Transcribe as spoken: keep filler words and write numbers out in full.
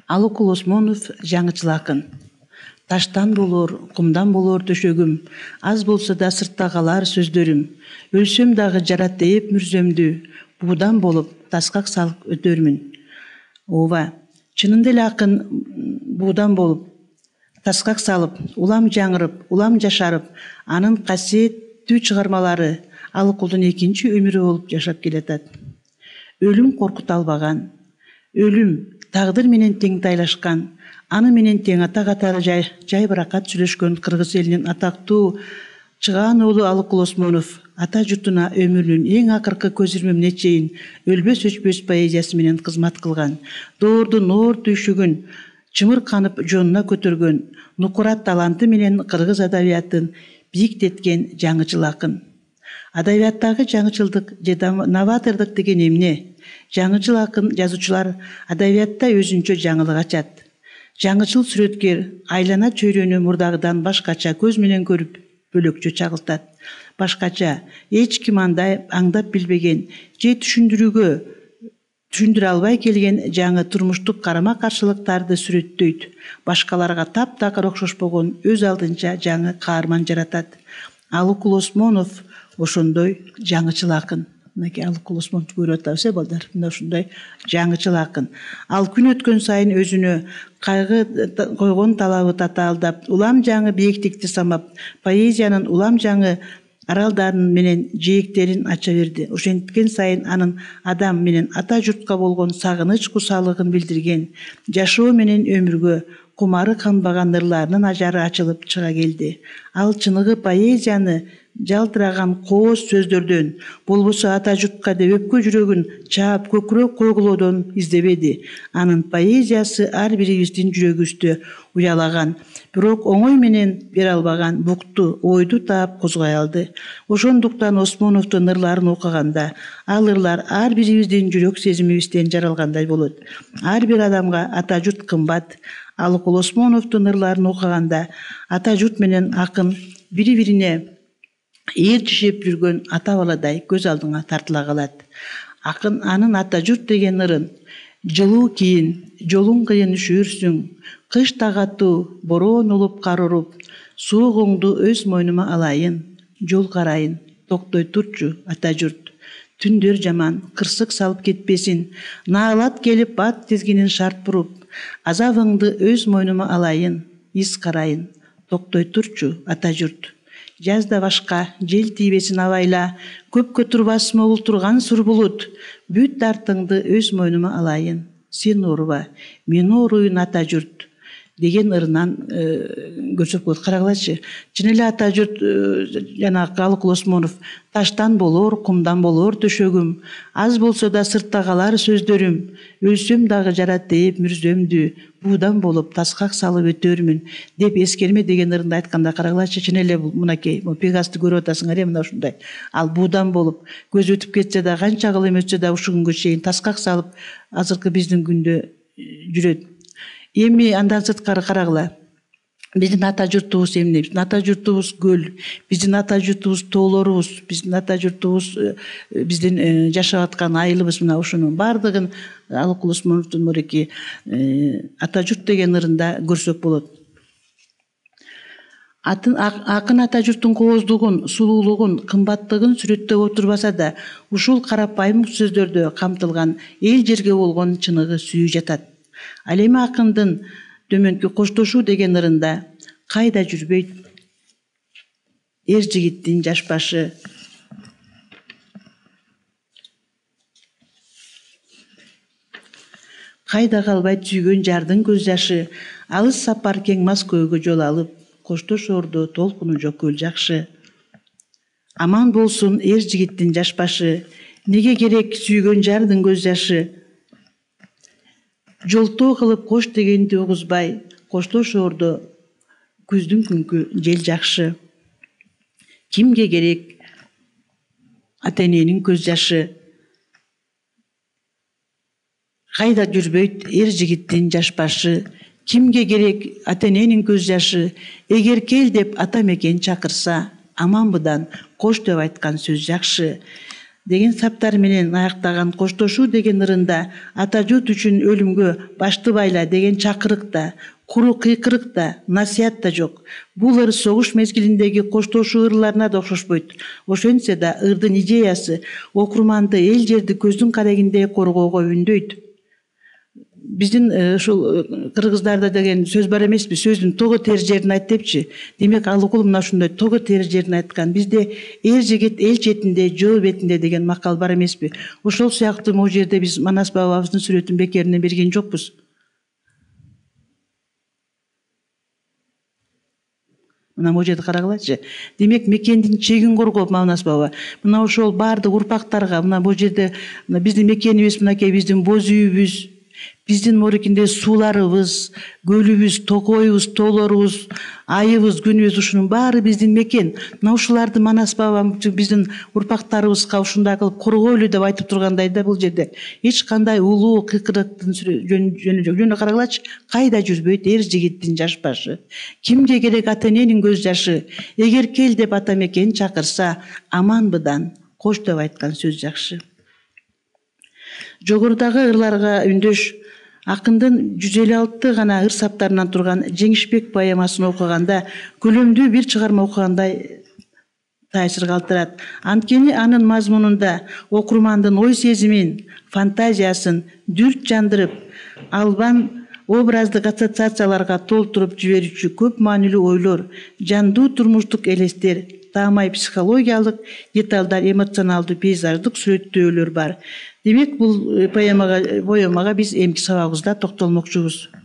Алыкул Осмонов жаңычыл акын. Таштан болор, кумдан болор төшөгүм, аз болса да сыртта калар сөздөрүм. Өлсөм дагы жарат ээп мүрзөмдү, буудан болуп таскак салып өтөрмүн. Ооба, чынында эле акын буудан болуп таскак салып, улам жаңырып, улам жашарып, анын касиеттүү чыгармалары Алыкулдун экинчи өмүрү болуп жашап келатат. Өлүм коркута албаган, өлүм тагдыр менен тең тайлашкан, аны менен тең ата катары жай, жай баракат сүйлөшкөн кыргыз элинин атактуу чыгаан уулу Алыкул Осмонов ата журтуна өмүрүнүн эң акыркы көз ирмемине чейин өлбөс өчпөс поэзиясы менен кызмат кылган. Доордун оор түйшүгүн чымырканып жонуна көтөргөн, нукурат таланты менен кыргыз адабиятын бийиктеткен жаңычыл акын. Адабияттагы жаңычылдык же новатордук деген эмне? Жаңычыл акын жазуучулар адабиятта өзүнчө жаңылык ачат. Жаңычыл сүрөткер айлана чөйрөнү мурдагыдан башкача көз менен көрүп бөлөкчө чагылтат. Башкача эч ким андай аңдап билбеген же түшүндүрүүгө түшүндүрө албай келген жаңы турмуштук карама каршылыктарды сүрөттөйт. Башкаларга таптакыр окшошпогон өз алдынча жаңы каарман жаратат. Алыкул Осмонов ошондой жаңычыл акын. Мынакей Алыкул Осмоновду көрүп атабыз э балдар. Мына ушундай жаңычыл акын. Ал күн өткөн сайын өзүнө кайгы койгон талабы татаалдап, улам жаңы бийиктикти самап, поэзиянын улам жаңы аралдарын менен жээктерин ача берди. Ошенткен сайын анын адам менен ата журтка болгон сагыныч кусалыгын билдирген, жашоо менен өмүргө кумары канбаган ырларынын ажары ачылып чыга келди. Ал чыныгы поэзияны жалтыраган кооз сөздөрдөн, болбосо ата журтка деп өпкө жүрөгүн чаап көкүрөк койгулоодон издебеди. Анын поэзиясы ар бирибиздин жүрөгүбүздө уялаган, бирок оңой менен бере албаган букту, ойду таап козгой алды. Ошондуктан Осмоновдун ырларын окуганда, ал ырлар ар бирибиздин жүрөк сезимибизден жаралгандай болот. Ар бир адамга ата журт кымбат. Алыкул Осмоновдун ырларын окуганда, ата журт менен акын бири-бирине ээр жишеп жүргөн ата баладай көз алдыңа тартыла калат. Акын анын ата журт деген ырын жылуу кийин, жолуң кыйын üşүрсүң, кыш тагатуу, бороон улуп кар уруп, суугуңду өз мойнума алайын, жол карайын, токтой турчу ата журт. Түндөр жаман, кырсык салып кетпесин, наалат келип бат тизгинин шарт буруп, азабыңды өз мойнума алайын, из карайын, токтой турчу ата журт. Жазда башка жел тийбесин абайла, көпкө турбасмы ултурган сур булут, бүт дартыңды өз мойнума алайын, сен ооруба, мен ооруйун ата журт деген ырынан көрсөп коет. Карагылачы, чын эле ата журт жанагы Алыкул Осмонов таштан болор, кумдан болор төшөгүм, аз болсо да сыртта калар сөздөрүм, өлсөм дагы жарат ээп мүрзөмдү, буудан болуп таскак салып өтөрмүн деп эскерме деген ырында айтканда, карагылачы, чын эле мынакей Пегасты көрүп атасыңар э, мына ушундай. Ал буудан болуп көз өтүп кетсе да, канча кылым өтсө да ушул күнгө чейин таскак салып азыркы биздин күндө жүрөт. Эми андан сырткары карагыла. Биздин ата журтубуз эмне? Биздин ата журтубуз көл, биздин ата журтубуз тоолорубуз, биздин ата журтубуз биздин жашап аткан айылыбыз. Мына ушунун баардыгын Алыкул Осмоновдун мореки ата журт деген ырында көрсөк болот. Акын ата журттун кооздугун, сулуулугун, кымбаттыгын сүрөттөп отурбаса да, ушул карапайым сөздөрдө камтылган эл жерге болгон чыныгы сүйүү жатат. Ал эми акындын төмөнкү коштошуу деген ырында кайда жүрбөйт эр жигиттин жаш башы, кайда калбайт сүйгөн жардын көз жашы, алыс сапар кең Москвага жол алып, коштошоордо толкуну жок көл жакшы. Аман болсун эр жигиттин жаш башы, неге керек сүйгөн жардын көз жашы, жолтоо кылып кош дегенди угузбай, коштошоордо күздүн күнкү жел жакшы. Кимге керек ата эненин көз жашы, кайда жүрбөйт эр жигиттин жаш башы, кимге керек ата эненин көз жашы, эгер кел деп ата мекен чакырса, аманбыдан кош деп айткан сөз жакшы. деген саптар менен аяктаган коштошуу деген ырында ата журт үчүн өлүмгө башты байла деген чакырык да, куру кыйкырык да, насият да жок. Бул ыр согуш мезгилиндеги коштошуу ырларына да окшошпойт. Ошентсе да ырдын идеясы окурманды эл жерди көздүн карегиндей коргоого үндөйт. Биздин ушул кыргыздарда деген сөз бар эмеспи, сөздүн того тер жерин айт депчи. Демек ал укул мына ушундай того тер жерин айткан. Бизде эр жигит эл четинде, жөө бетинде деген макал бар эмеспи. Ошол сыяктуу могу жерде биз Манас бабабыздын сүрөтүн бекеринен берген жокпуз. Мына могу жерди карагылачы. Демек мекендин чегин коргоп Манас баба мына ошол баардык урпактарга мына бул жерде биздин мекенибиз, мынакей биздин боз үйүбүз, биздин морикинде сууларыбыз, көлүбүз, токойубуз, тоолорубуз, айыбыз, күнүбүз ушунун баары биздин мекен. Мына ушуларды Манас баба биздин урпактарыбызга ушундай кылып коргойлу деп айтып тургандай да бул жерде. Эч кандай улуу кыйкырыктын жөнү жок. Жөнү карагылачы, кайда жүрбөйт эр жигиттин жаш башы. Кимге керек ата эненин көз жашы. Эгер кел деп ата мекен чакырса, аманбыдан кош деп айткан сөз жакшы. Жогорудагы ырларга үндөш акындын жүз элүү алты гана ыр саптарынан турган Жеңишбек поэмасын окуганда көлөмдүү бир чыгарма окугандай таасир калтырат. Анткени анын мазмунунда окурмандын ой сезимин, фантазиясын дүрт жандырып, албан образдык ассоциацияларга толтуруп жиберүүчү көп маанилүү ойлор, жандуу турмуштук элестер, таамай психологиялык деталдар, эмоционалдуу пейзаждык сүрөттөөлөр бар. Демек бул поэмага поэмага биз эмки сабагыбызда токтолмокчубуз.